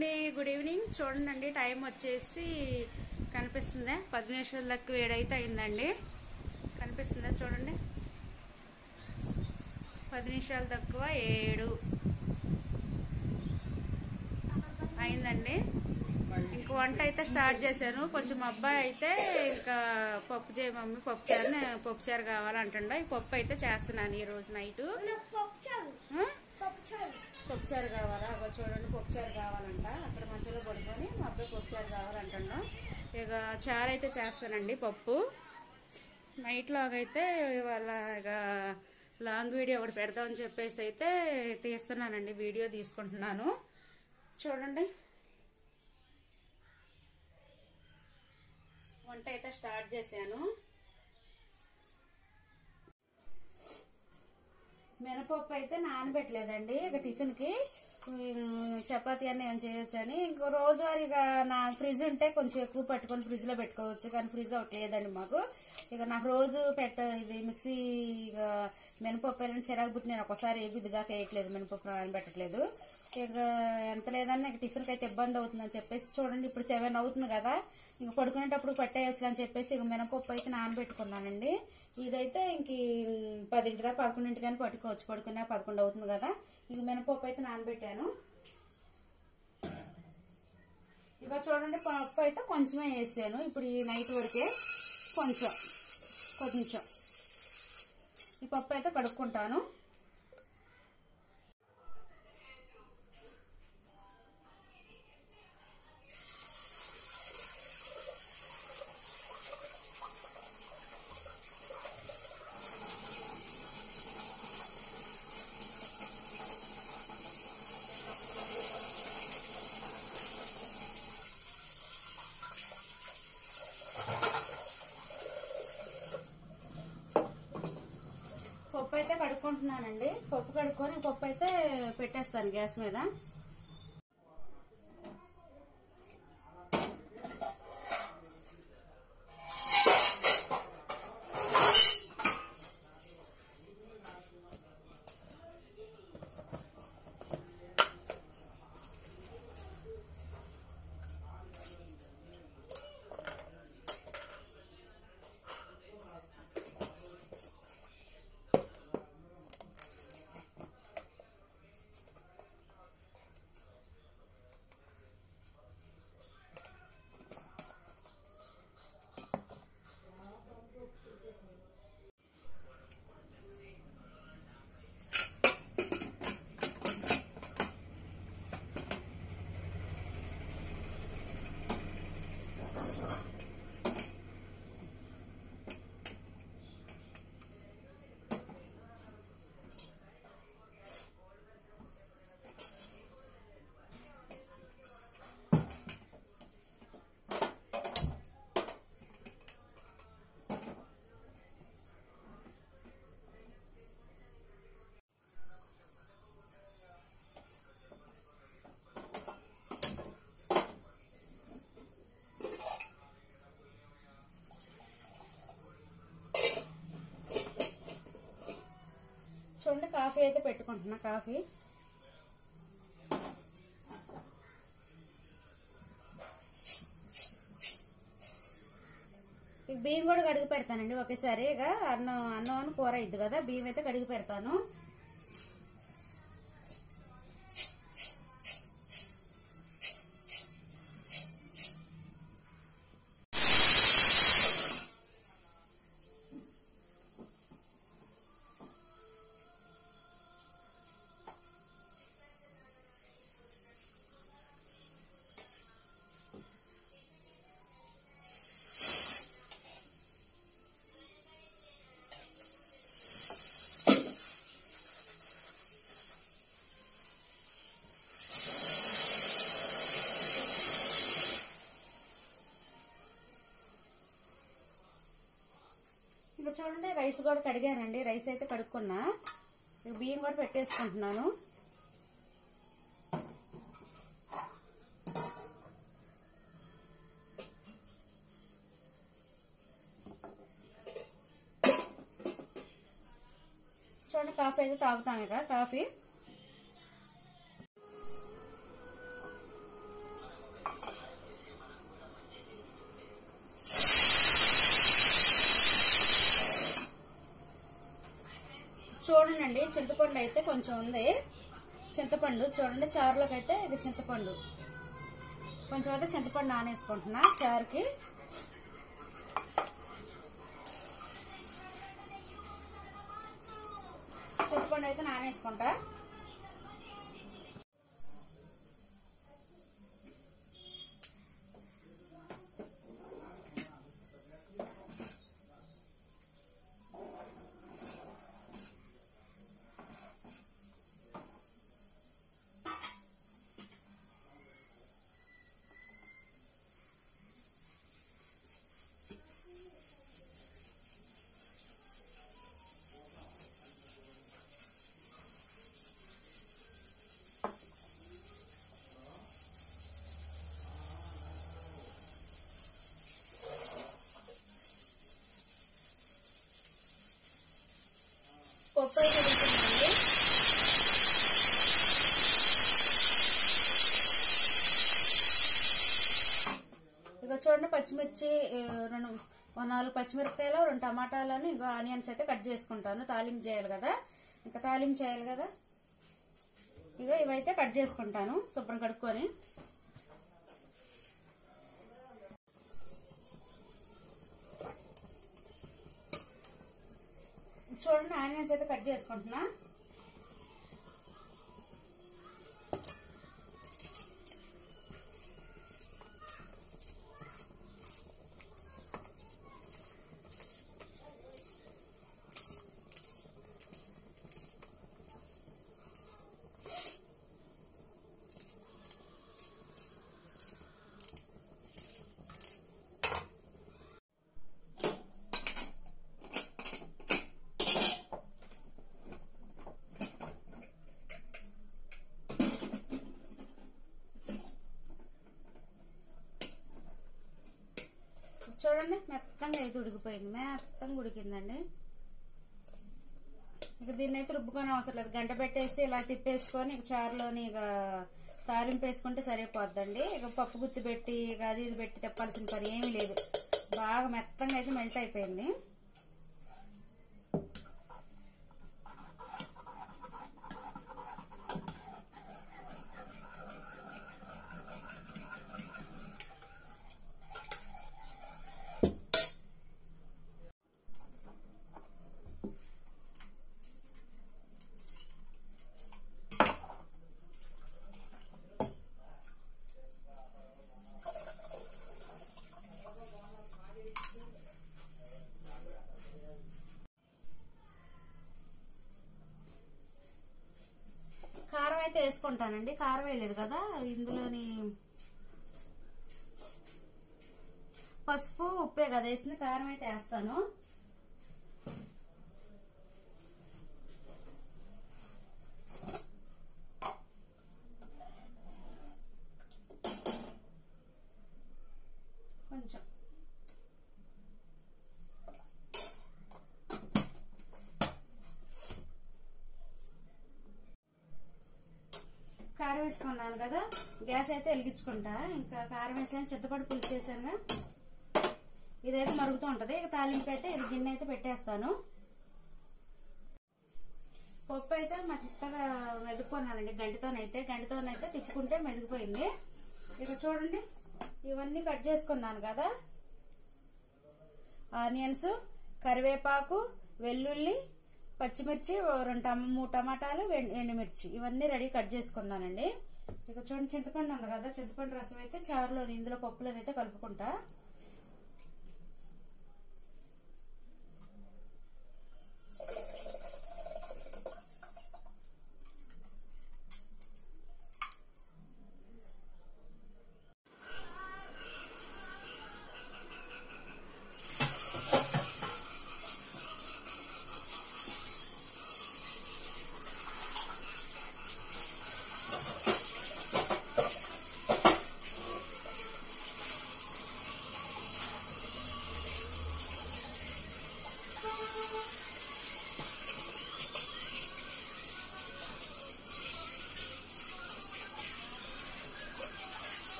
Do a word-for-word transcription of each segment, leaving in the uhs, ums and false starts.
అండి, good evening. చూడండి time వచ్చేసి కనిపిస్తుందా, పది నిమిషాల దాకా వేడైతే అయిందండి. కనిపిస్తుందా చూడండి, పది నిమిషాలు తక్కువ ఏడు అయిందండి. ఇంక వంట అయితే స్టార్ట్ చేశాను. కొంచెం అబ్బాయి అయితే ఇంకా పప్పు చేయ మమ్మీ, పప్పు చారు పప్పు చారు కావాలంటుండ. ఈ పప్పు అయితే చేస్తున్నాను ఈ రోజు నైట్. పప్పు చారు కావాలా? అక్కడ చూడండి, పప్పు చారు కావాలంట. అక్కడ మంచిలో పడుకొని మా అబ్బాయి పప్పు చారు కావాలంటున్నా. ఇక చారు అయితే చేస్తానండి. పప్పు నైట్ లాగైతే ఇవాళ ఇక లాంగ్ వీడియో ఒకటి పెడదామని చెప్పేసి అయితే తీస్తున్నానండి, వీడియో తీసుకుంటున్నాను. చూడండి వంట అయితే స్టార్ట్ చేశాను. మినపప్పు అయితే నానబెట్టలేదండి. ఇక టిఫిన్ కి చపాతీ అన్నీ ఏం చేయొచ్చు అని. ఇంకో రోజువారీగా నా ఫ్రిడ్జ్ ఉంటే కొంచెం ఎక్కువ పట్టుకొని ఫ్రిడ్జ్ లో పెట్టుకోవచ్చు, కానీ ఫ్రిడ్జ్ ఒకటి లేదండి మాకు. ఇక నాకు రోజు పెట్ట ఇది మిక్సీ ఇక మినపప్పు అయినా చిరాకు పుట్టి నేను ఒకసారి ఏ బిద్దుగా వేయట్లేదు, మినపప్పు నానబెట్టట్లేదు. ఇక ఎంత లేదన్నా ఇక టిఫిన్కి అయితే ఇబ్బంది అవుతుందని చెప్పేసి చూడండి, ఇప్పుడు సెవెన్ అవుతుంది కదా, ఇంక పడుకునేటప్పుడు పట్టేయచ్చు అని చెప్పేసి ఇక మినపప్పు అయితే నానబెట్టుకున్నానండి. ఇదైతే ఇంక పదింటి దాకా పదకొండింటి కానీ పట్టుకోవచ్చు, పడుకునే పదకొండు అవుతుంది కదా. ఇక మినపప్పు అయితే నానబెట్టాను. ఇక చూడండి పప్పు అయితే కొంచెమే వేసాను. ఇప్పుడు ఈ నైట్ వరకే కొంచెం కొంచెం ఈ పప్పు అయితే కడుక్కుంటాను. పప్పు అయితే కడుక్కుంటున్నానండి. పప్పు కడుక్కొని పప్పు అయితే పెట్టేస్తాను గ్యాస్ మీద. చూడండి కాఫీ అయితే పెట్టుకుంటున్నా. కాఫీ బియ్యం కూడా కడిగి పెడతానండి ఒకేసారి. ఇక అన్నం అన్నం అని కూర ఇద్దు కదా, బియ్యం అయితే కడిగి పెడతాను. ఇప్పుడు చూడండి రైస్ కూడా కడిగానండి. రైస్ అయితే కడుక్కున్నా. బియ్యం కూడా పెట్టేసుకుంటున్నాను. చూడండి కాఫీ అయితే తాగుతాం. ఇక కాఫీ చూడండి చింతపండు అయితే కొంచెం ఉంది. చింతపండు చూడండి చారులోకి అయితే ఇది చింతపండు కొంచెం అయితే చింతపండు నానేసుకుంటున్నా చారుకి. చింతపండు అయితే నానేసుకుంటా. పప్పు అయితే ఉడుకుతుందండి. ఇక చూడండి పచ్చిమిర్చి రెండు నాలుగు పచ్చిమిరపకాయలు రెండు టమాటాలను ఇంకా ఆనియన్స్ అయితే కట్ చేసుకుంటాను. తాలింపు చేయాలి కదా, ఇంకా తాలింపు చేయాలి కదా. ఇక ఇవైతే కట్ చేసుకుంటాను శుభ్రం కడుక్కొని. చూడండి ఆనియన్స్ అయితే కట్ చేసుకుంటున్నా. చూడండి మెత్తంగా అయితే ఉడికిపోయింది, మెత్తంగా ఉడికిందండి. ఇక దీన్ని అయితే రుబ్బుకొని అవసరం లేదు, గంట పెట్టేసి ఇలా తిప్పేసుకొని ఇక చారులోని ఇక తాలింపు వేసుకుంటే సరిపోద్దండి. ఇక పప్పు గుత్తి పెట్టి ఇక అది ఇది పెట్టి తిప్పాల్సిన పని ఏమీ లేదు. బాగా మెత్తంగా అయితే మెల్ట్ అయిపోయింది. కారం అయితే వేసుకుంటానండి, కారం వేయలేదు కదా ఇందులోని. పసుపు ఉప్పే కదా వేసింది, కారం అయితే వేస్తాను. కొంచెం కారం వేసుకున్నాను కదా, గ్యాస్ అయితే వెలిగించుకుంటా. ఇంకా కారం వేసాను, చింతపండు పులుసు వేసాను, ఇదైతే మరుగుతూ ఉంటది. ఇక తాలింపు అయితే ఇది గిన్నె అయితే పెట్టేస్తాను. పప్పు అయితే మెత్తగా మెదుకున్నానండి గంటితోనైతే. గంటితోనైతే తిప్పుకుంటే మెదిగిపోయింది. ఇక చూడండి ఇవన్నీ కట్ చేసుకున్నాను కదా, ఆనియన్స్, కరివేపాకు, వెల్లుల్లి, పచ్చిమిర్చి, రెండు మూడు టమాటాలు, ఎండుమిర్చి ఇవన్నీ రెడీ కట్ చేసుకున్నానండి. ఇక చూడండి చింతపండు ఉంది కదా, చింతపండు రసం అయితే చారులో ఇందులో పప్పులోనైతే కలుపుకుంటా.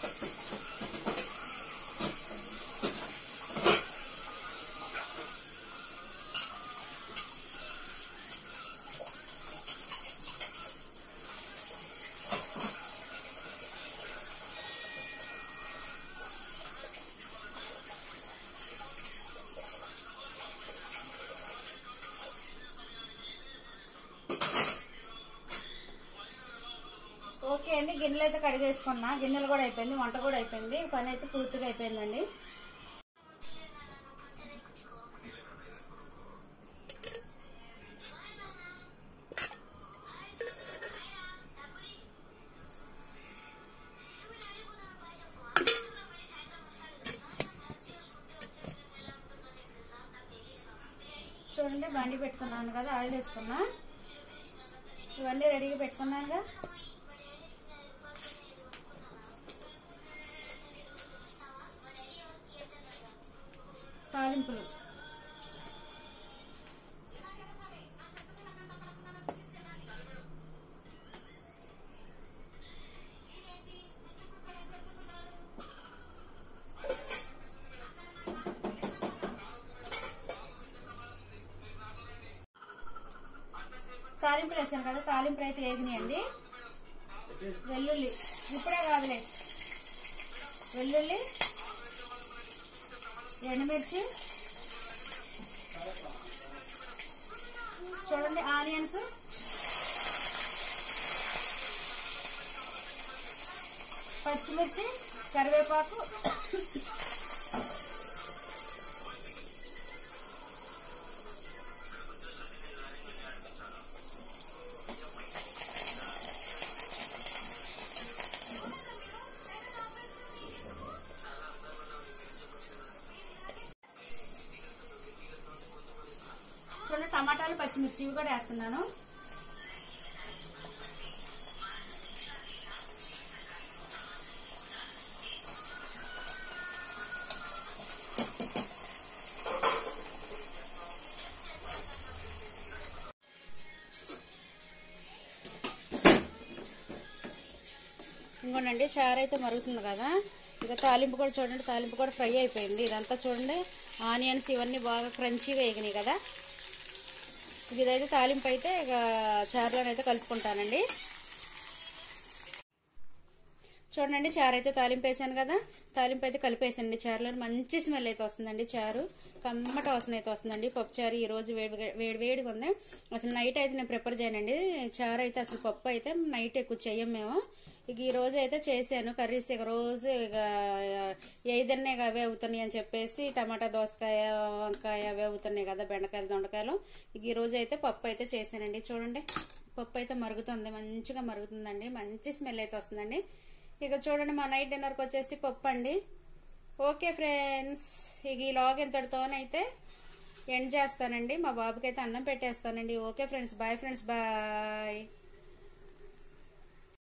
ఓకే అండి, గిన్నెలు అయితే కడిగేసుకున్నా, గిన్నెలు కూడా అయిపోయింది, వంట కూడా అయిపోయింది, పని అయితే పూర్తిగా అయిపోయిందండి. చూడండి బండి పెట్టుకున్నాను కదా, ఆయిల్ వేసుకున్నా, ఇవన్నీ రెడీగా పెట్టుకున్నానుగా. తాలింపులు తాలింపులు వేసాను కదా, తాలింపులు అయితే వేగినాయండి. వెల్లుల్లి ఇప్పుడే కాదులే, వెల్లుల్లి, ఎండుమిర్చి, చూడండి ఆనియన్స్, పచ్చిమిర్చి, కరివేపాకు, టమాటాలు, పచ్చిమిర్చి ఇవి కూడా వేస్తున్నాను. ఇంకోనండి చారు అయితే మరుగుతుంది కదా, ఇక తాలింపు కూడా చూడండి, తాలింపు కూడా ఫ్రై అయిపోయింది. ఇదంతా చూడండి ఆనియన్స్ ఇవన్నీ బాగా క్రంచీగా వేగినాయి కదా. ఇదైతే తాలింపు అయితే ఇక చారులోనైతే కలుపుకుంటానండి. చూడండి చారు అయితే తాలింపు వేసాను కదా, తాలింపు అయితే కలిపేసానండి. చారులో మంచి స్మెల్ అయితే వస్తుందండి, చారు కమ్మట వాసన అయితే వస్తుందండి. పప్పు చారు ఈ రోజు వేడి వేడి వేడిగా ఉంది. అసలు నైట్ అయితే నేను ప్రిపేర్ చేయనండి చారు అయితే, అసలు పప్పు అయితే నైట్ ఎక్కువ చెయ్యం మేము. ఇక ఈ రోజు అయితే చేశాను కర్రీస్. ఇక రోజు ఇక ఏదన్నా ఇక అవే అవుతున్నాయి అని చెప్పేసి టమాటా, దోసకాయ, వంకాయ అవే అవుతున్నాయి కదా, బెండకాయలు, దొండకాయలు. ఇక ఈ రోజు అయితే పప్పు అయితే చేశానండి. చూడండి పప్పు అయితే మరుగుతుంది, మంచిగా మరుగుతుందండి, మంచి స్మెల్ అయితే వస్తుందండి. ఇక చూడండి మా నైట్ డిన్నర్కి వచ్చేసి పప్పు అండి. ఓకే ఫ్రెండ్స్, ఇక ఈ లాగ్ ఇంతటితోనైతే ఎండ్ చేస్తానండి. మా బాబుకి అయితే అన్నం పెట్టేస్తానండి. Okay friends, bye friends, bye.